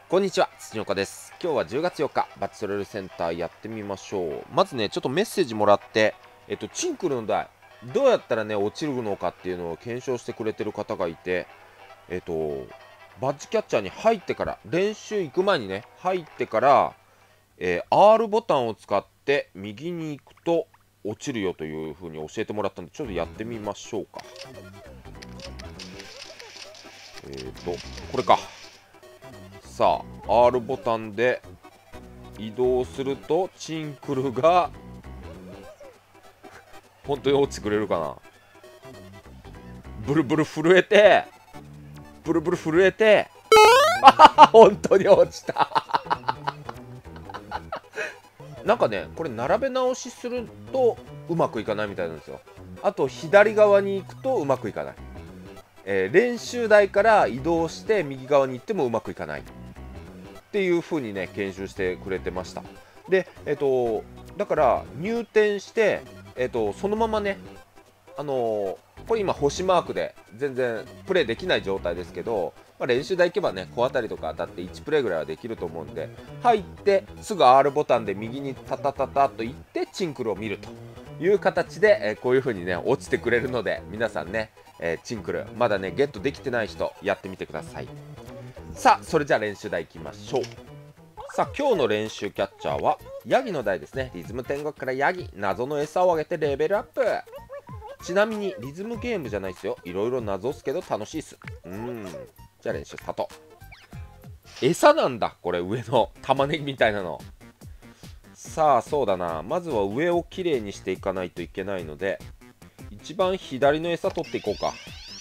こんにちは、土岡です。今日は10月4日、バチトレルセンターやってみましょう。まずね、ちょっとメッセージもらって、チンクルの台、どうやったらね、落ちるのかっていうのを検証してくれてる方がいて、バッジキャッチャーに入ってから、練習行く前にね、入ってから、R ボタンを使って右に行くと落ちるよという風に教えてもらったんで、ちょっとやってみましょうか。これか。さあ R ボタンで移動するとチンクルが本当に落ちてくれるかな。ブルブル震えてブルブル震えて本当に落ちたなんかねこれ並べ直しするとうまくいかないみたいなんですよ。あと左側に行くとうまくいかない、練習台から移動して右側に行ってもうまくいかないっていう風にね研修してくれてました。でだから入店して、そのままねこれ今星マークで全然プレイできない状態ですけど、練習台行けばね小当たりとか当たって1プレイぐらいはできると思うんで、入ってすぐ R ボタンで右にタタタタと行ってチンクルを見るという形で、こういう風にね落ちてくれるので、皆さんね、チンクルまだねゲットできてない人やってみてください。さあそれじゃあ練習台行きましょう。さあ今日の練習キャッチャーはヤギの台ですね。リズム天国からヤギ、謎の餌をあげてレベルアップ。ちなみにリズムゲームじゃないですよ。いろいろ謎っすけど楽しいっす。じゃあ練習スタート。餌なんだこれ、上の玉ねぎみたいなの。さあそうだな、まずは上をきれいにしていかないといけないので、一番左の餌取っていこうか。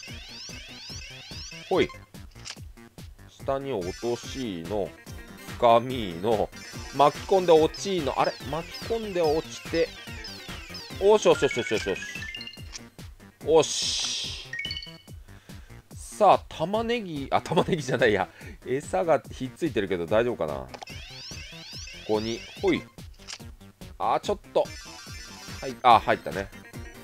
ほい、下に落としのつかみの巻き込んで落ちの、あれ巻き込んで落ちて、おしよしよしよしよしよしよし。さあ玉ねぎじゃないや、餌がひっついてるけど大丈夫かな。ここにほい、ちょっとはい、入ったね。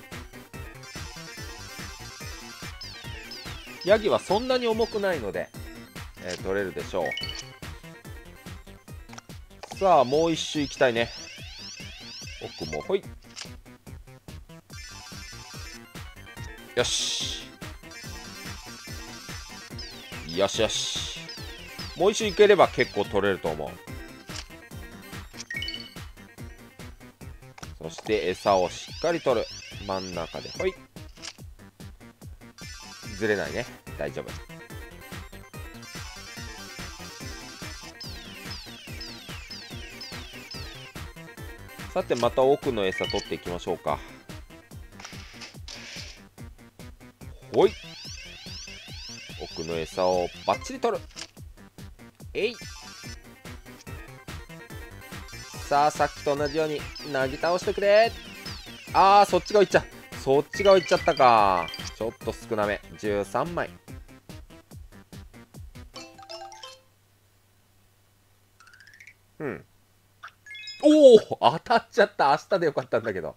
ヤギはそんなに重くないので、取れるでしょう。さあもう一周行きたいね。奥もほい、よしよしよし、もう一周行ければ結構取れると思う。そして餌をしっかり取る。真ん中でほい、ずれないね、大丈夫。さてまた奥の餌取っていきましょうか。ほい、奥の餌をバッチリ取る。えい、さあさっきと同じようになぎ倒してくれ。そっち側いっちゃったか。ちょっと少なめ、13枚。おお当たっちゃった。明日でよかったんだけど。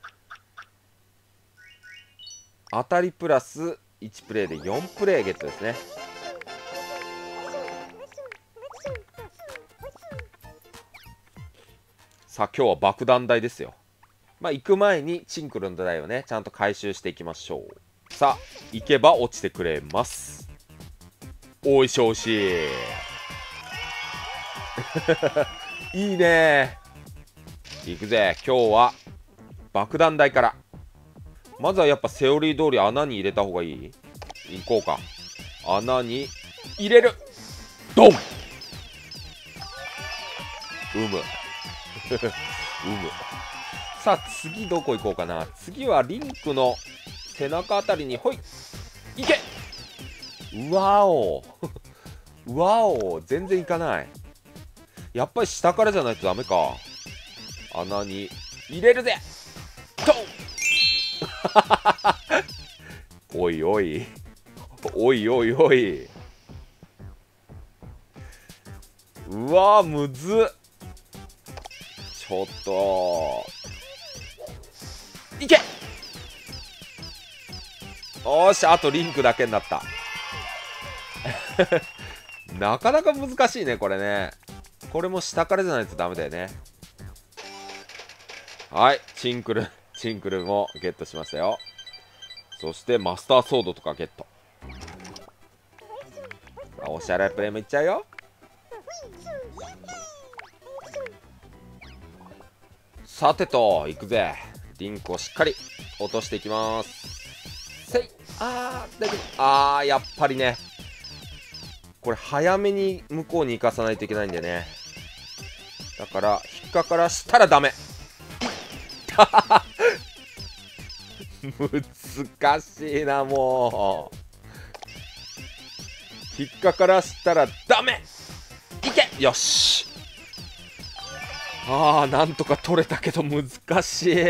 当たりプラス1プレイで4プレイゲットですね。さあ今日は爆弾台ですよ。行く前にチンクルの台をねちゃんと回収していきましょう。さあ行けば落ちてくれます。おいしおいしいいいね。行くぜ。今日は爆弾台から。まずはやっぱセオリー通り穴に入れた方がいい。行こうか。穴に入れる。ドンさあ次どこ行こうかな。次はリンクの背中あたりにほい、行け。うわおうわお、全然行かない。やっぱり下からじゃないとダメか。穴に入れるぜ。ドンおいおいおいおいおい、うわむずっ。ちょっといけ。おーし、あとリンクだけになったなかなか難しいねこれね。これも下からじゃないとダメだよね。はい、チンクルもゲットしましたよ。そしてマスターソードとかゲット。おしゃれプレイもいっちゃうよ。さてと行くぜ。リンクをしっかり落としていきます。せい。大丈夫。やっぱりね、これ早めに向こうに行かさないといけないんでね。だから引っかからしたらダメ。難しいな、もう。引っかからしたらダメ。いけ。よし。なんとか取れたけど難しい。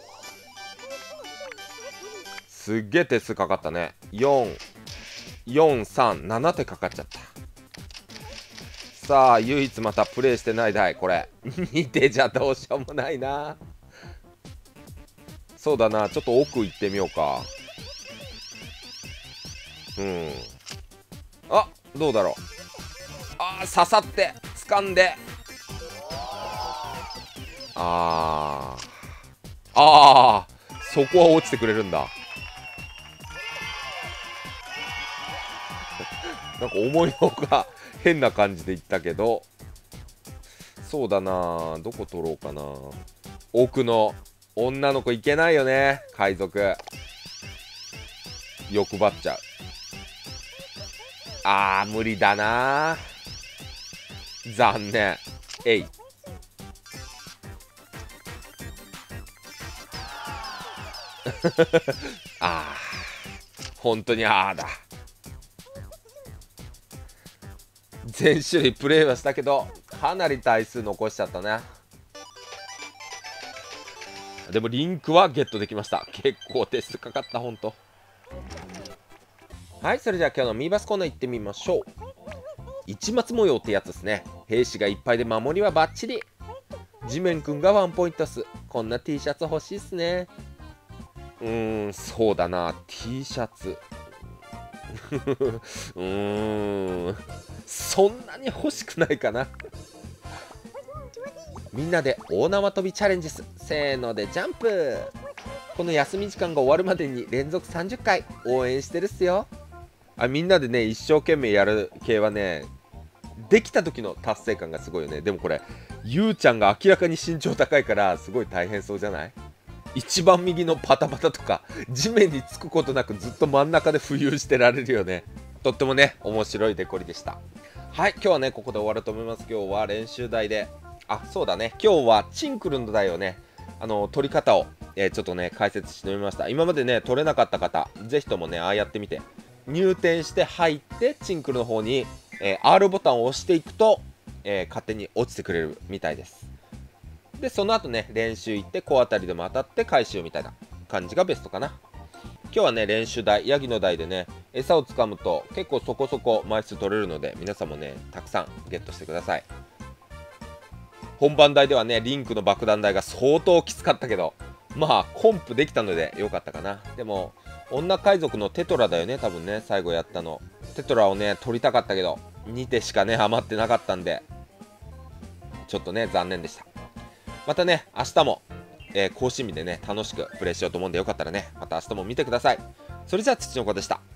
すっげえ手数かかったね。7手かかっちゃった。さあ唯一またプレイしてない台、これ2手じゃどうしようもないな。そうだな、ちょっと奥行ってみようか。どうだろう。刺さって掴んで、そこは落ちてくれるんだ。なんか思いのほか変な感じでいったけど、そうだな、どこ取ろうかな。奥の女の子いけないよね、海賊。欲張っちゃう。無理だな、残念。本当にだ。全種類プレイはしたけどかなり体数残しちゃったね。でもリンクはゲットできました。結構手数かかった、ほんと。はい、それじゃあ今日のミーバスコーナー行ってみましょう。市松模様ってやつですね。兵士がいっぱいで守りはバッチリ。地面くんがワンポイントっす。こんな T シャツ欲しいっすね。そうだな、 T シャツそんなに欲しくないかな。みんなで大縄跳びチャレンジす。せーのでジャンプ。この休み時間が終わるまでに連続30回応援してるっすよ。みんなでね一生懸命やる系はね、できた時の達成感がすごいよね。でもこれゆうちゃんが明らかに身長高いからすごい大変そうじゃない？一番右のパタパタとか地面につくことなくずっと真ん中で浮遊してられるよね。とってもね面白いデコリでした。はい、今日はねここで終わると思います。今日は練習台で、そうだね、今日はチンクルンの台をね取り方を、ちょっとね解説してみました。今までね取れなかった方ぜひともねやってみて、入店して入ってチンクルの方に、R ボタンを押していくと、勝手に落ちてくれるみたいです。でその後ね練習行って小当たりでも当たって回収みたいな感じがベストかな。今日はね練習台、ヤギの台でね餌をつかむと結構そこそこ枚数取れるので、皆さんもねたくさんゲットしてください。本番台ではねリンクの爆弾台が相当きつかったけど、コンプできたので良かったかな。でも女海賊のテトラだよね、多分ね最後やったの。テトラをね取りたかったけど2手しかね余ってなかったんでちょっとね残念でした。またね明日も、更新日でね楽しくプレイしようと思うんで、よかったらねまた明日も見てください。それじゃあ土の子でした。